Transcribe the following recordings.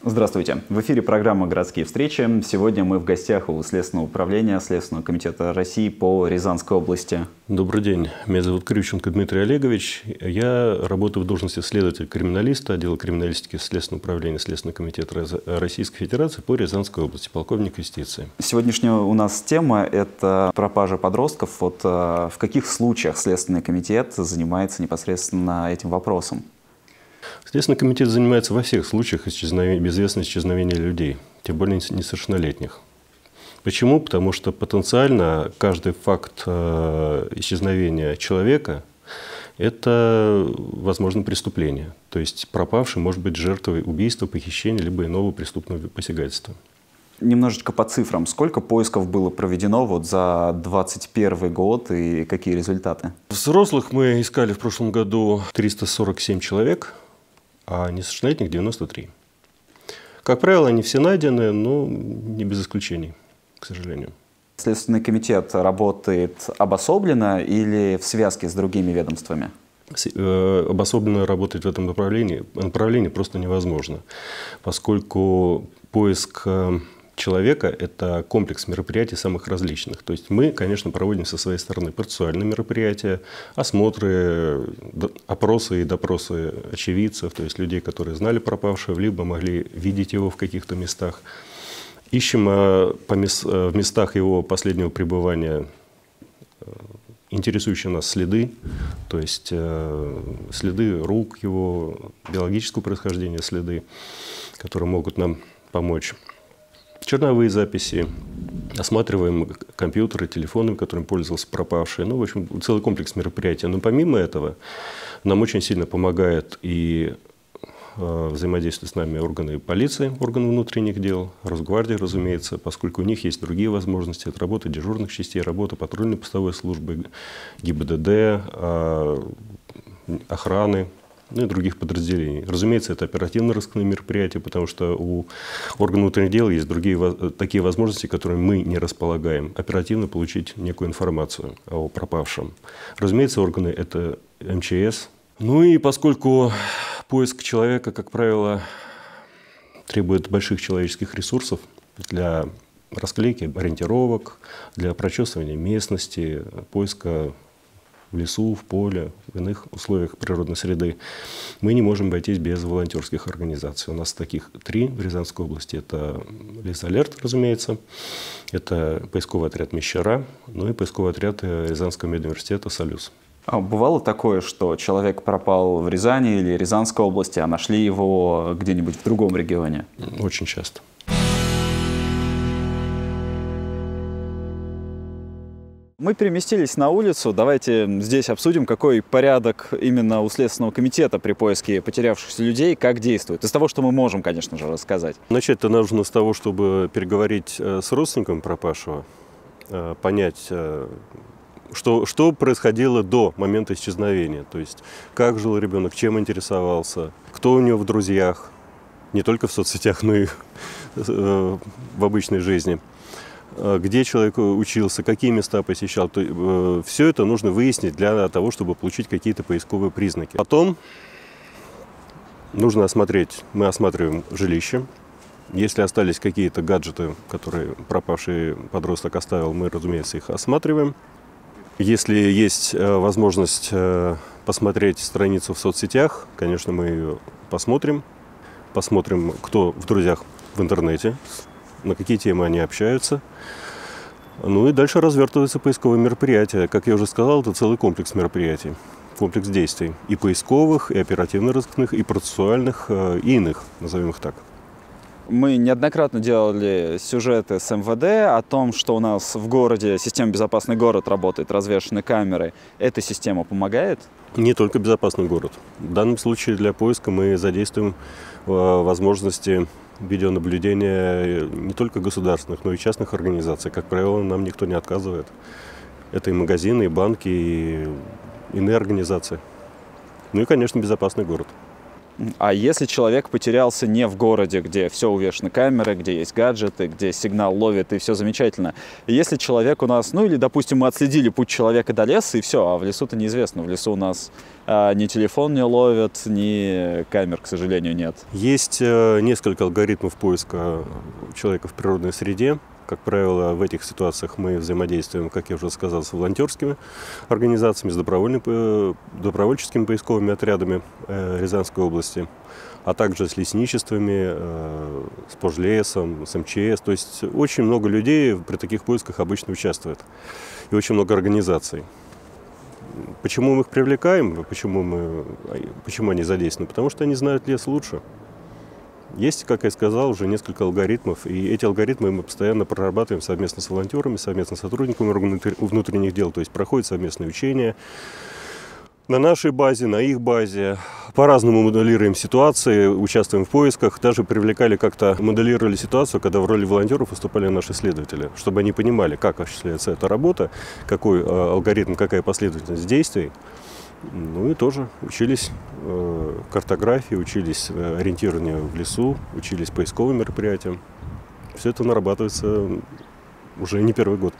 Здравствуйте. В эфире программа «Городские встречи». Сегодня мы в гостях у Следственного управления Следственного комитета России по Рязанской области. Добрый день. Меня зовут Крющенко Дмитрий Олегович. Я работаю в должности следователя-криминалиста отдела криминалистики Следственного управления Следственного комитета Российской Федерации по Рязанской области, полковник юстиции. Сегодняшняя у нас тема – это пропажа подростков. В каких случаях Следственный комитет занимается непосредственно этим вопросом? Следственный комитет занимается во всех случаях безвестного исчезновения людей, тем более несовершеннолетних. Почему? Потому что потенциально каждый факт исчезновения человека – это, возможно, преступление. То есть пропавший может быть жертвой убийства, похищения, либо иного преступного посягательства. Немножечко по цифрам. Сколько поисков было проведено за 2021 год и какие результаты? Взрослых мы искали в прошлом году 347 человек, а несовершеннолетних 93. Как правило, они все найдены, но не без исключений, к сожалению. Следственный комитет работает обособленно или в связке с другими ведомствами? Обособленно работать в этом направлении просто невозможно, поскольку поиск человека – это комплекс мероприятий самых различных. То есть мы, конечно, проводим со своей стороны процессуальные мероприятия, осмотры, опросы и допросы очевидцев, то есть людей, которые знали пропавшего, либо могли видеть его в каких-то местах. Ищем в местах его последнего пребывания интересующие нас следы, то есть следы рук его, биологического происхождения следы, которые могут нам помочь. Черновые записи, осматриваем компьютеры, телефоны, которыми пользовался пропавший. В общем, целый комплекс мероприятий. Но помимо этого, нам очень сильно помогает и взаимодействие с нами органы полиции, органы внутренних дел, Росгвардии, разумеется, поскольку у них есть другие возможности. Это работа дежурных частей, работа патрульной постовой службы, ГИБДД, охраны, и других подразделений. Разумеется, это оперативно-розыскные мероприятия, потому что у органов внутренних дел есть такие возможности, которыми мы не располагаем. Оперативно получить некую информацию о пропавшем. Разумеется, органы – это МЧС. И поскольку поиск человека, как правило, требует больших человеческих ресурсов для расклейки ориентировок, для прочесывания местности, поиска в лесу, в поле, в иных условиях природной среды, мы не можем обойтись без волонтерских организаций. У нас таких 3 в Рязанской области. Это Лесалерт, разумеется, это поисковый отряд Мещера, и поисковый отряд Рязанского медуниверситета «Солюз». А бывало такое, что человек пропал в Рязани или Рязанской области, а нашли его где-нибудь в другом регионе? Очень часто. Мы переместились на улицу. Давайте здесь обсудим, какой порядок именно у Следственного комитета при поиске потерявшихся людей, как действует. Из того, что мы можем, конечно же, рассказать. Начать-то нужно с того, чтобы переговорить с родственником пропавшего, понять, что происходило до момента исчезновения. То есть, как жил ребенок, чем интересовался, кто у него в друзьях, не только в соцсетях, но и в обычной жизни. Где человек учился, какие места посещал. Все это нужно выяснить для того, чтобы получить какие-то поисковые признаки. Потом нужно мы осматриваем жилище. Если остались какие-то гаджеты, которые пропавший подросток оставил, мы, разумеется, их осматриваем. Если есть возможность посмотреть страницу в соцсетях, конечно, мы ее посмотрим. Посмотрим, кто в друзьях в интернете, на какие темы они общаются. И дальше развертываются поисковые мероприятия. Как я уже сказал, это целый комплекс мероприятий, комплекс действий. И поисковых, и оперативно-розыскных, и процессуальных, и иных, назовем их так. Мы неоднократно делали сюжеты с МВД о том, что у нас в городе система «Безопасный город» работает, развешаны камеры. Эта система помогает? Не только «Безопасный город». В данном случае для поиска мы задействуем возможности видеонаблюдения не только государственных, но и частных организаций. Как правило, нам никто не отказывает. Это и магазины, и банки, и иные организации. И, конечно, «Безопасный город». А если человек потерялся не в городе, где все увешано камерой, где есть гаджеты, где сигнал ловит и все замечательно. Если человек у нас, ну или, допустим, мы отследили путь человека до леса и все, а в лесу-то неизвестно. В лесу у нас ни телефон не ловит, ни камер, к сожалению, нет. Есть несколько алгоритмов поиска человека в природной среде. Как правило, в этих ситуациях мы взаимодействуем, как я уже сказал, с волонтерскими организациями, с добровольческими поисковыми отрядами Рязанской области, а также с лесничествами, с Пожлесом, с МЧС. То есть очень много людей при таких поисках обычно участвует. И очень много организаций. Почему мы их привлекаем, почему они задействованы? Потому что они знают лес лучше. Есть, как я сказал, уже несколько алгоритмов, и эти алгоритмы мы постоянно прорабатываем совместно с волонтерами, совместно с сотрудниками органов внутренних дел, то есть проходят совместные учения на нашей базе, на их базе. По-разному моделируем ситуации, участвуем в поисках, даже привлекали как-то, моделировали ситуацию, когда в роли волонтеров выступали наши исследователи, чтобы они понимали, как осуществляется эта работа, какой алгоритм, какая последовательность действий. Ну и тоже учились картографии, учились ориентированию в лесу, учились поисковым мероприятиям. Все это нарабатывается уже не первый год.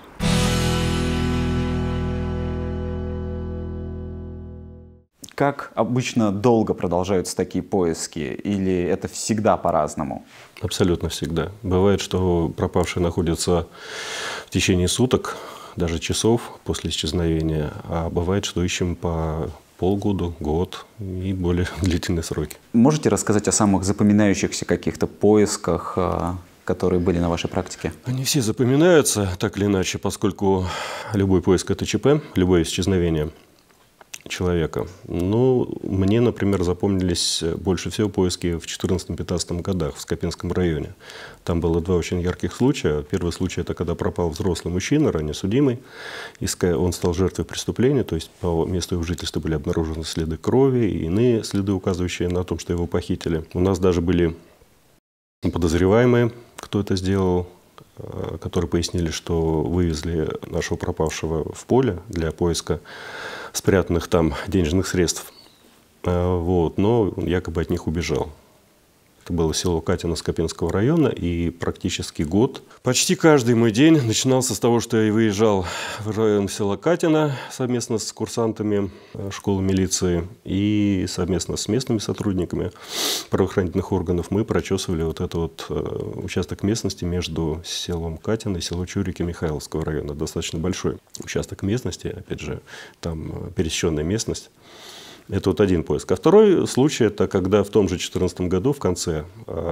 Как обычно долго продолжаются такие поиски, или это всегда по-разному? Абсолютно всегда. Бывает, что пропавшие находятся в течение суток, даже часов после исчезновения, а бывает, что ищем по полгода, год и более длительные сроки. Можете рассказать о самых запоминающихся каких-то поисках, которые были на вашей практике? Они все запоминаются так или иначе, поскольку любой поиск – это ЧП, любое исчезновение человека. Ну, мне, например, запомнились больше всего поиски в 2014-2015 годах в Скопинском районе. Там было два очень ярких случая. Первый случай – это когда пропал взрослый мужчина, ранее судимый. Он стал жертвой преступления, то есть по месту его жительства были обнаружены следы крови и иные следы, указывающие на то, что его похитили. У нас даже были подозреваемые, кто это сделал, которые пояснили, что вывезли нашего пропавшего в поле для поиска спрятанных там денежных средств. Вот, но он якобы от них убежал. Это было село Катино Скопинского района, и практически год, почти каждый мой день начинался с того, что я выезжал в район села Катино совместно с курсантами школы милиции и совместно с местными сотрудниками правоохранительных органов мы прочесывали вот этот вот участок местности между селом Катино и селом Чурики Михайловского района. Достаточно большой участок местности, опять же, там пересеченная местность. Это вот один поиск. А второй случай – это когда в том же 2014 году в конце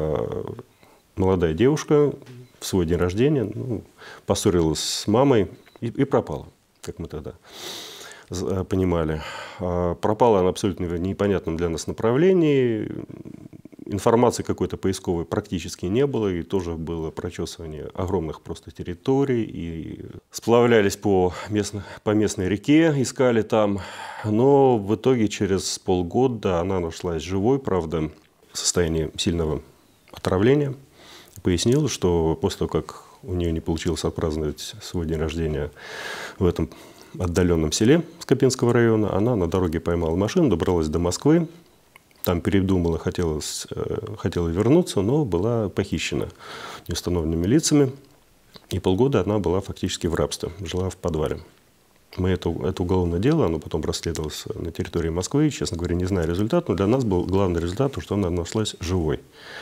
молодая девушка в свой день рождения поссорилась с мамой и пропала, как мы тогда понимали. Пропала она абсолютно в непонятном для нас направлении. Информации какой-то поисковой практически не было, и тоже было прочесывание огромных просто территорий, и сплавлялись по местной реке, искали там. Но в итоге через полгода она нашлась живой, правда, в состоянии сильного отравления. Пояснила, что после того, как у нее не получилось отпраздновать свой день рождения в этом отдаленном селе Скопинского района, она на дороге поймала машину, добралась до Москвы. Там передумала, хотела вернуться, но была похищена неустановленными лицами. И полгода она была фактически в рабстве, жила в подвале. Мы это уголовное дело, оно потом расследовалось на территории Москвы. Честно говоря, не знаю результат, но для нас был главный результат, что она нашлась живой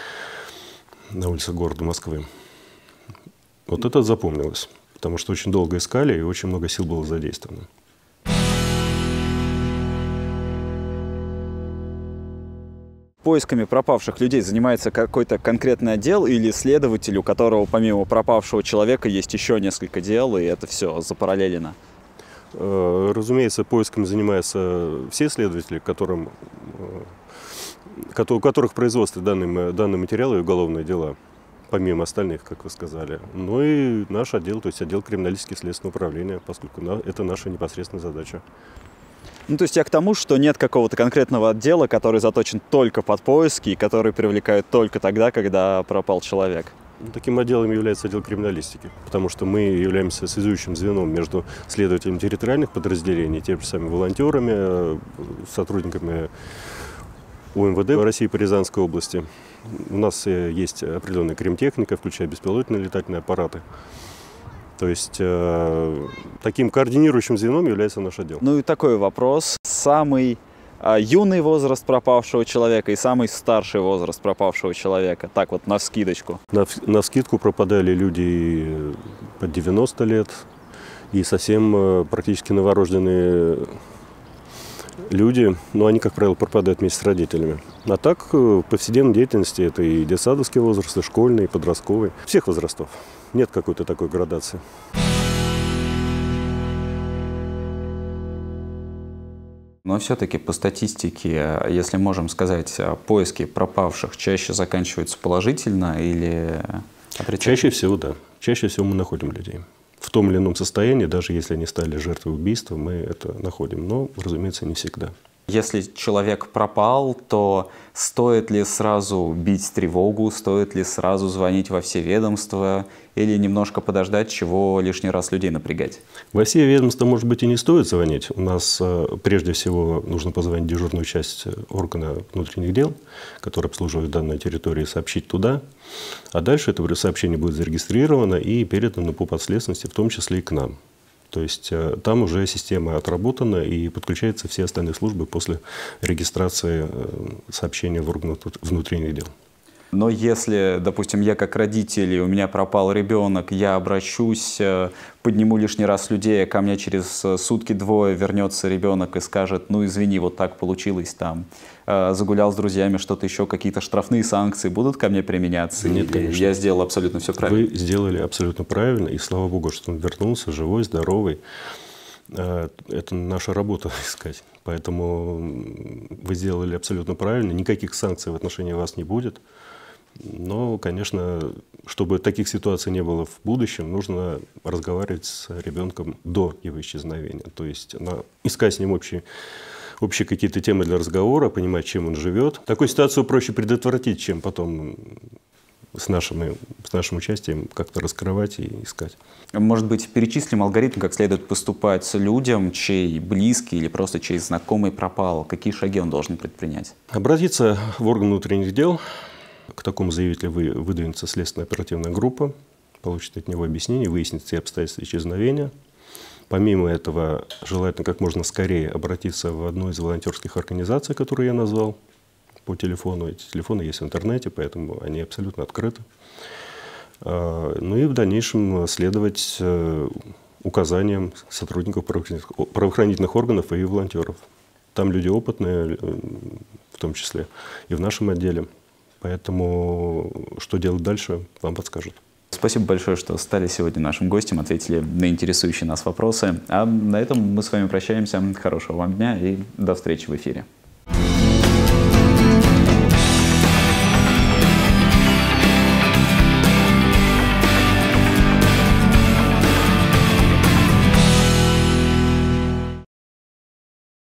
на улице города Москвы. Вот это запомнилось, потому что очень долго искали и очень много сил было задействовано. Поисками пропавших людей занимается какой-то конкретный отдел или следователь, у которого помимо пропавшего человека есть еще несколько дел, и это все запараллелено? Разумеется, поисками занимаются все следователи, у которых в производстве данные материалы и уголовные дела, помимо остальных, как вы сказали. Ну и наш отдел, то есть отдел криминалистики следственного управления, поскольку это наша непосредственная задача. Ну, то есть я к тому, что нет какого-то конкретного отдела, который заточен только под поиски и который привлекают только тогда, когда пропал человек. Таким отделом является отдел криминалистики, потому что мы являемся связующим звеном между следователями территориальных подразделений, теми же самыми волонтерами, сотрудниками УМВД России по Рязанской области. У нас есть определенная кремтехника, включая беспилотные летательные аппараты. То есть таким координирующим звеном является наш отдел. Ну и такой вопрос. Самый юный возраст пропавшего человека и самый старший возраст пропавшего человека. Так вот, навскидочку. Навскидку пропадали люди под 90 лет и совсем практически новорожденные люди, но они, как правило, пропадают вместе с родителями. А так, в повседневной деятельности это и детсадовский возраст, и школьный, и подростковый. Всех возрастов. Нет какой-то такой градации. Но все-таки по статистике, если можем сказать, поиски пропавших чаще заканчиваются положительно или отрицательно? Чаще всего, да. Чаще всего мы находим людей. В том или ином состоянии, даже если они стали жертвой убийства, мы это находим. Но, разумеется, не всегда. Если человек пропал, то стоит ли сразу бить тревогу, стоит ли сразу звонить во все ведомства или немножко подождать, чего лишний раз людей напрягать? Во все ведомства, может быть, и не стоит звонить. У нас прежде всего нужно позвонить в дежурную часть органа внутренних дел, который обслуживает данную территорию, и сообщить туда. А дальше это сообщение будет зарегистрировано и передано по подследственности, в том числе и к нам. То есть там уже система отработана и подключаются все остальные службы после регистрации сообщения в органах внутренних дел. Но если, допустим, я как родитель, и у меня пропал ребенок, я обращусь, подниму лишний раз людей, а ко мне через сутки-двое вернется ребенок и скажет: ну извини, вот так получилось там, загулял с друзьями, что-то еще, какие-то штрафные санкции будут ко мне применяться? Нет, конечно. Я сделал абсолютно все правильно? Вы сделали абсолютно правильно, и слава богу, что он вернулся живой, здоровый. Это наша работа искать. Поэтому вы сделали абсолютно правильно. Никаких санкций в отношении вас не будет. Но, конечно, чтобы таких ситуаций не было в будущем, нужно разговаривать с ребенком до его исчезновения. То есть искать с ним общие какие-то темы для разговора, понимать, чем он живет. Такую ситуацию проще предотвратить, чем потом с нашим участием как-то раскрывать и искать. Может быть, перечислим алгоритм, как следует поступать с людям, чей близкий или просто чей знакомый пропал? Какие шаги он должен предпринять? Обратиться в орган внутренних дел. К такому заявителю выдвинется следственная оперативная группа, получит от него объяснение, выяснит все обстоятельства исчезновения. Помимо этого, желательно как можно скорее обратиться в одну из волонтерских организаций, которые я назвал, по телефону. Эти телефоны есть в интернете, поэтому они абсолютно открыты. Ну и в дальнейшем следовать указаниям сотрудников правоохранительных органов и волонтеров. Там люди опытные, в том числе и в нашем отделе. Поэтому что делать дальше, вам подскажут. Спасибо большое, что стали сегодня нашим гостем, ответили на интересующие нас вопросы. А на этом мы с вами прощаемся. Хорошего вам дня и до встречи в эфире.